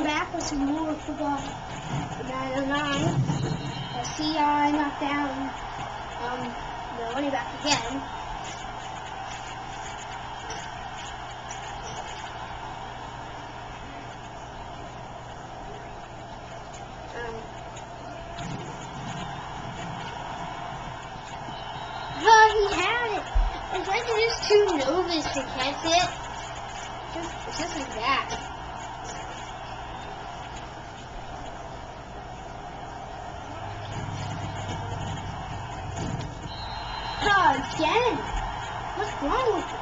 back with some more football 909. CI knocked down the running back again. Oh, he had it. It's like they're just too nervous to catch it. It's just like that. Oh, again. What's wrong with it?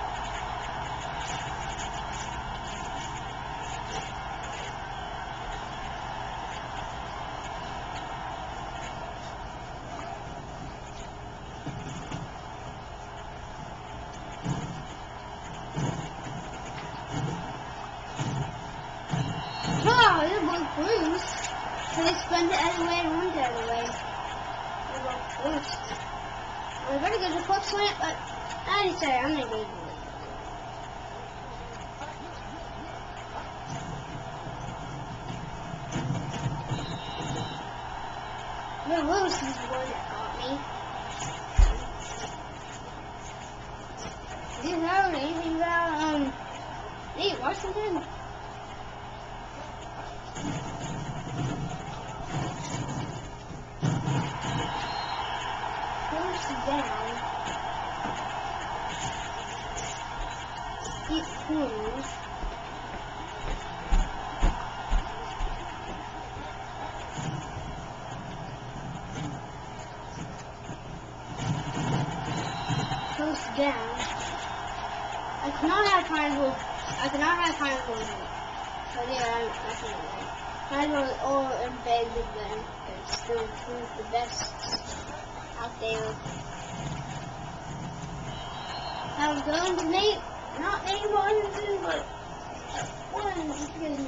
Oh, they're both Bruce. So they spun the other way and went the other way. They're both Bruce. I was going to go to the quick slant, but I decided I'm going to go to it. But Bruce is the one that got me. Did you know anything about, Nate Washington? Down. It moves. Goes down. I cannot have triangle. I cannot have triangle in it. But yeah, I can. Triangle or embed with them. It's still two of the best out there. I was going to make, not make 1 and 2, but 1 and 2.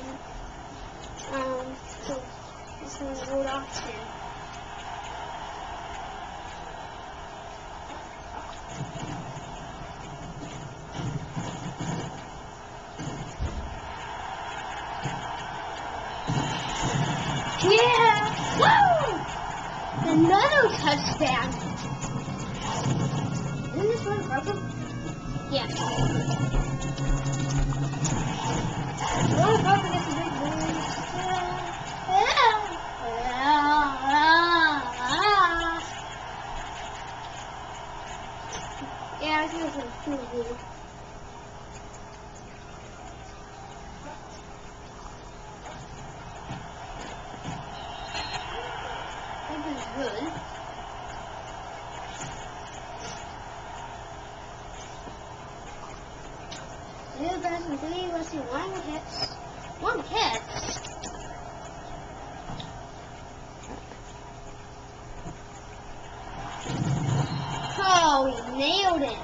So this one's a good option. Yeah! Woo! Another touchdown. Isn't this one broken? Yeah. One broken is a big boys. Yeah, I think it's pretty good. That is good. Two guys and three, let's see, one hits. One hits? Oh, he nailed it.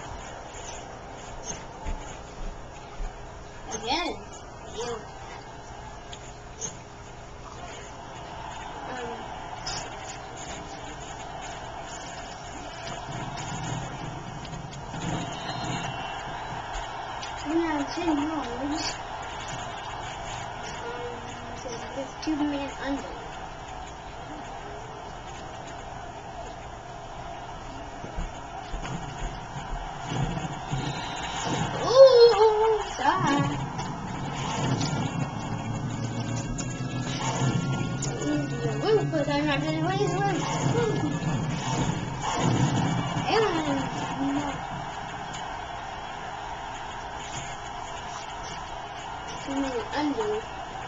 Again. Nailed it. Now 10 yards. It's 2 man under. Ooh, sorry. But I'm not going to raise one. Under.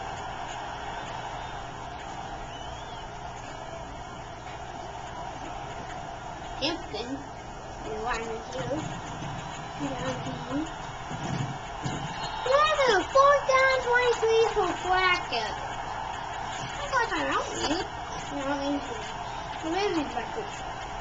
Hampton, and Wyman Hill. Another 4th down 23 for Flacco. I thought I don't need. No, maybe back to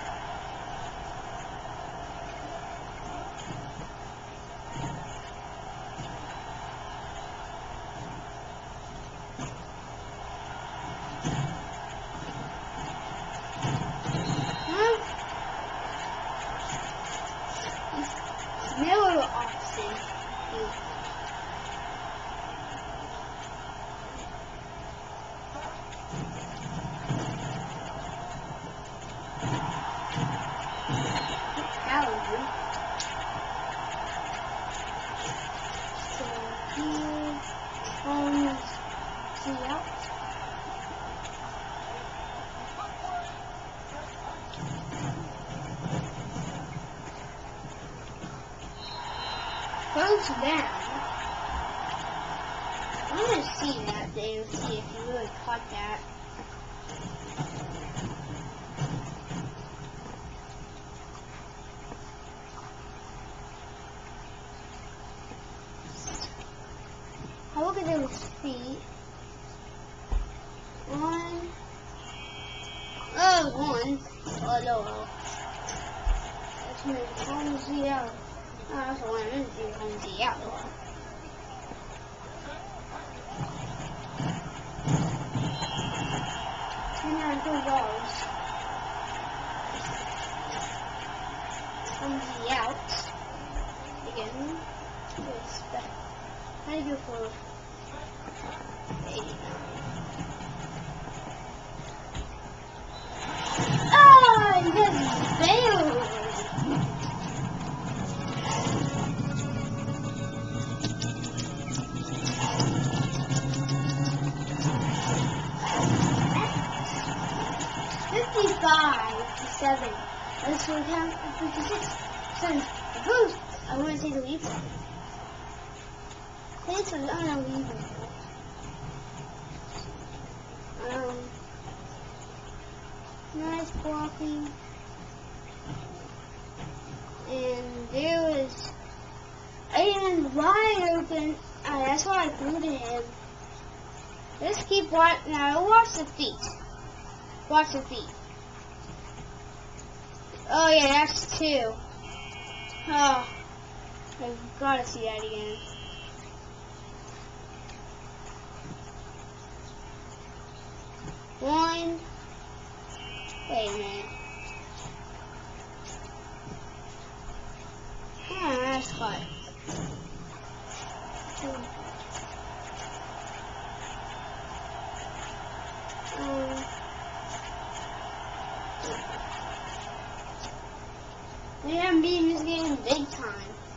Miller Austin. see out. Goes down. I'm gonna see that thing and see if you really caught that. I look at those feet. One. Oh, one. Oh, no. That's me. Home Z out. Oh, that's the one I'm going to do. Home Z out. And two balls. Home Z out. Again. How do you go for 89? Oh, you just failed! $55.7. Let's go down to 56. So, boost! I want to take the lead. This is unbelievable. Nice blocking. And there was Aiden wide open. That's why I threw to him. Let's keep watching. Now watch the feet. Watch the feet. Oh yeah, that's 2. Oh, I've got to see that again. One. Wait a minute. That's hot. We haven't beaten this game big time.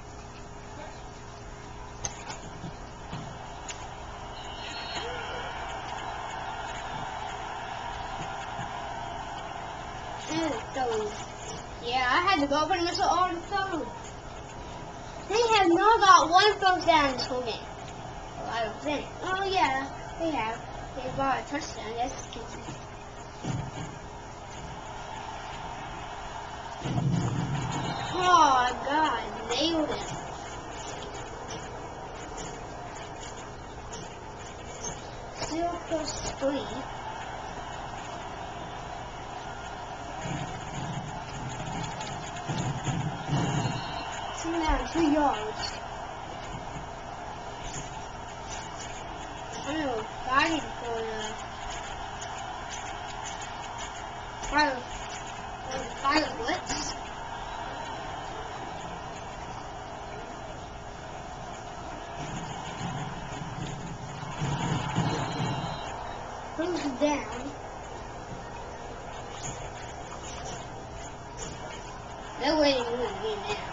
Yeah, I had to go pretty much all the phone. They have not got one first down this whole game. Well, I don't think. Oh yeah, they have. They got a touchdown. Yes, oh God, nailed it. Still +3. Now 2 yards. I don't know, fighting for the fire blitz. Goes down. No way to win the game now.